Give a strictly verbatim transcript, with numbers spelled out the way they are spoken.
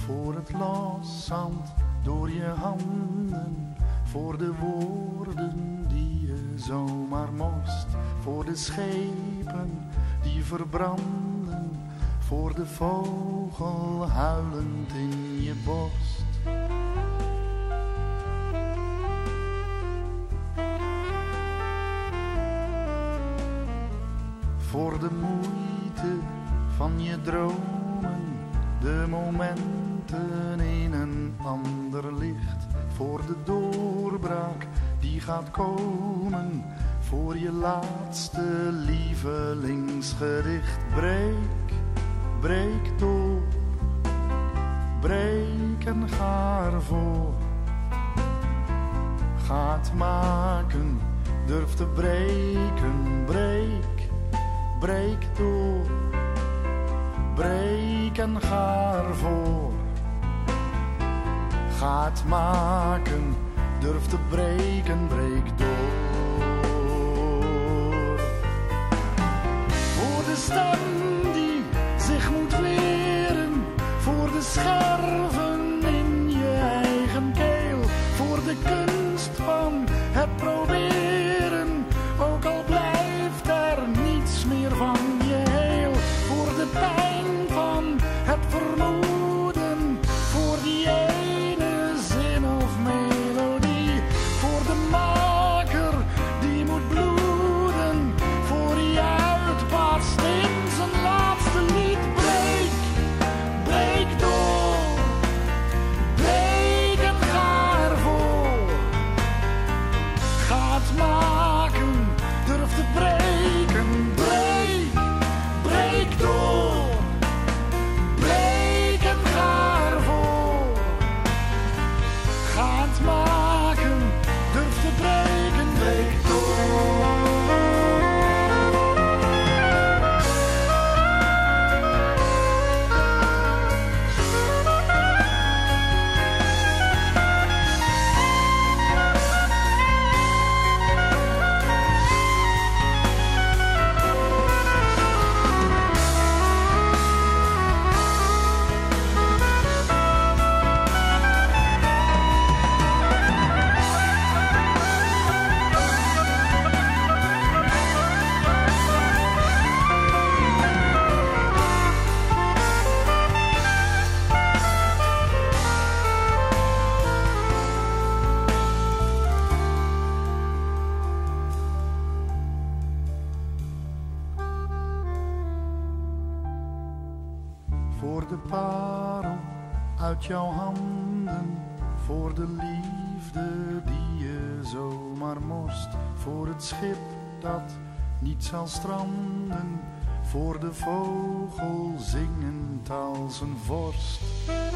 voor het loszand door je handen, voor de woorden die je zomaar morst, voor de schepen die verbranden, voor de vogel huilend in je borst. Voor de moeite van je dromen, de momenten in een ander licht, voor de doorbraak die gaat komen, voor je laatste lievelingsgedicht. Breek, breek door, breek en ga ervoor. Ga het maken, durf te breken, breek, breek door, breek en ga ervoor. Ga het maken, durf te breken, breek door. Voor de stem die zich moet weren, voor de scherven in je eigen keel, voor de kunst van het proberen, ook al blijft er niets meer van je heel. Voor de pijn van het vermoeden, voor die ene zin of melodie, voor de maker die moet bloeden, voor die uitbarst in zijn laatste lied. Breek, breek door, breek en ga ervoor. Ga het maken, durf te breken, breek, breek door, breek en ga ervoor. Ga het maken, durf te breken, breek door. Voor de parel uit jouw handen, voor de liefde die je zomaar morst, voor het schip dat niet zal stranden, voor de vogel zingend als een vorst.